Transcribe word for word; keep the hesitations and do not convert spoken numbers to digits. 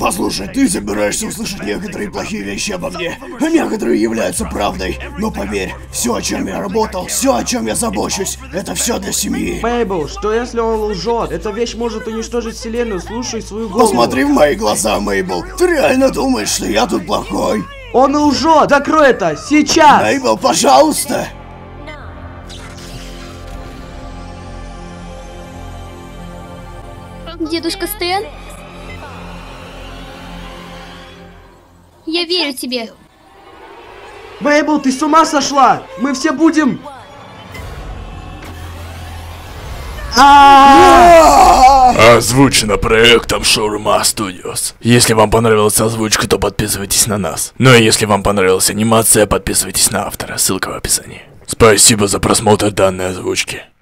Послушай, ты собираешься услышать некоторые плохие вещи обо мне, а некоторые являются правдой. Но поверь, все, о чем я работал, все, о чем я забочусь, это все для семьи. Мейбл, что если он лжет? Эта вещь может уничтожить вселенную, слушай свою голову. Посмотри в мои глаза, Мейбл. Ты реально думаешь, что я тут плохой? Он лжет! Закрой это! Сейчас! Мейбл, пожалуйста! Дедушка Стэн? Я верю тебе. Мейбл, ты с ума сошла? Мы все будем... Озвучено проектом Shawarma Studios. Если вам понравилась озвучка, то подписывайтесь на нас. Ну и если вам понравилась анимация, подписывайтесь на автора, ссылка в описании. Спасибо за просмотр данной озвучки.